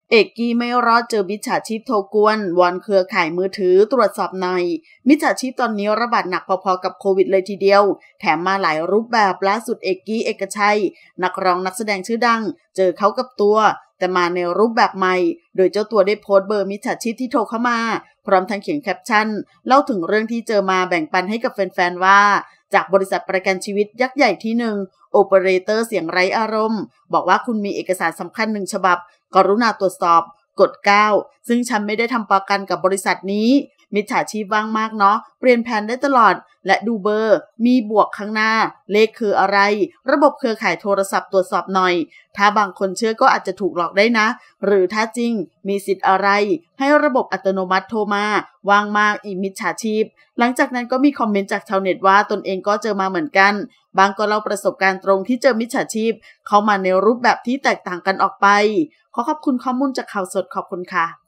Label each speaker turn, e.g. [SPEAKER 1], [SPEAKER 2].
[SPEAKER 1] เอกกี้ไม่รอดเจอมิจฉาชีพโทรกวนวอนเครือข่ายมือถือตรวจสอบหน่อยมิจฉาชีพตอนนี้ระบาดหนักพอๆกับโควิดเลยทีเดียวแถมมาหลายรูปแบบล่าสุดเอกกี้เอกชัยนักร้องนักแสดงชื่อดังเจอเขากับตัวแต่มาในรูปแบบใหม่โดยเจ้าตัวได้โพสต์เบอร์มิจฉาชีพที่โทรเข้ามาพร้อมทั้งเขียนแคปชั่นเล่าถึงเรื่องที่เจอมาแบ่งปันให้กับแฟนๆว่าจากบริษัทประกันชีวิตยักษ์ใหญ่ที่หนึ่งโอเปอเรเตอร์เสียงไร้อารมณ์บอกว่าคุณมีเอกสารสำคัญ1 ฉบับกรุณาตรวจสอบกด 9 ซึ่งฉันไม่ได้ทำประกันกับบริษัทนี้มิจฉาชีพว่างมากเนาะเปลี่ยนแผนได้ตลอดและดูเบอร์มีบวกข้างหน้าเลขคืออะไรระบบเครือข่ายโทรศัพท์ตรวจสอบหน่อยถ้าบางคนเชื่อก็อาจจะถูกหลอกได้นะหรือถ้าจริงมีสิทธิ์อะไรให้ระบบอัตโนมัติโทรมาว่างมากอีมิจฉาชีพหลังจากนั้นก็มีคอมเมนต์จากชาวเน็ตว่าตนเองก็เจอมาเหมือนกันบางก็เล่าประสบการณ์ตรงที่เจอมิจฉาชีพเข้ามาในรูปแบบที่แตกต่างกันออกไปขอขอบคุณข้อมูลจากข่าวสดขอบคุณค่ะ